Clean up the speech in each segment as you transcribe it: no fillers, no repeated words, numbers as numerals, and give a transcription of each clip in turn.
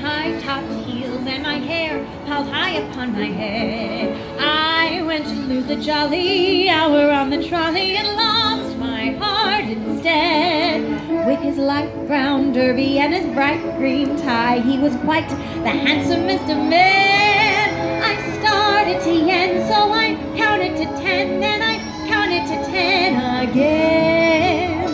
high-topped heels and my hair piled high upon my head. I went to lose a jolly hour on the trolley and lost my heart instead. With his light brown derby and his bright green tie, he was quite the handsomest of men. I started to yen, so I counted to 10, then I counted to 10 again.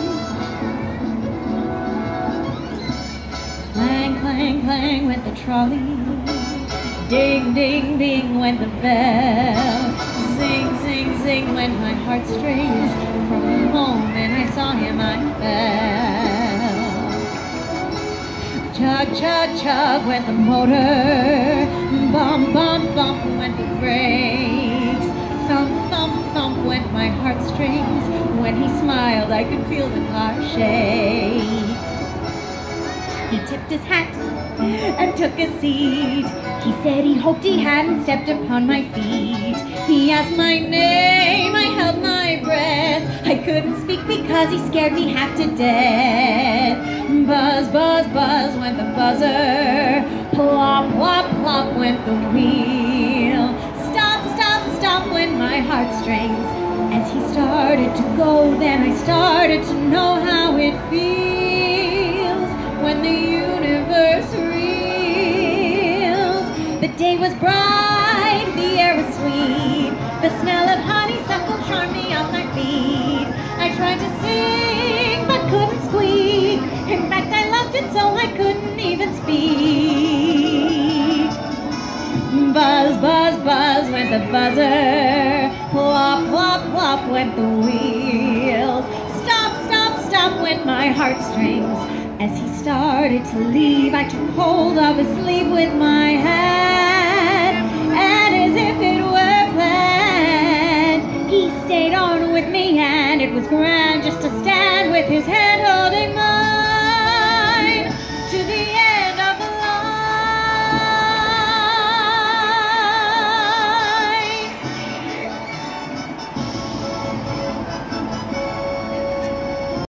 Clang, clang, clang went the trolley. Ding, ding, ding went the bell. Zing, zing, zing went my heartstrings. From the moment I saw him I fell. Chug, chug, chug went the motor. Bump, bump, bump went the brakes. Thump, thump, thump went my heartstrings. When he smiled I could feel the car shake. He tipped his hat and took a seat. He said he hoped he hadn't stepped upon my feet. He asked my name, I held my breath. I couldn't speak because he scared me half to death. Buzz, buzz, buzz went the buzzer. Plop, plop, plop went the wheel. Stop, stop, stop went my heartstrings. As he started to go, then I started to know how it feels when the universe reels. The day was bright, the air was sweet. The smell of honeysuckle charmed me off my feet. I tried to sing, but couldn't squeak. In fact, I loved it so I couldn't even speak. Buzz, buzz, buzz went the buzzer. Plop, plop, plop went the wheels. Stop, stop, stop went my heartstrings. As he started to leave, I took hold of his sleeve with my hand, and as if it were planned, he stayed on with me, and it was grand just to stand with his hand.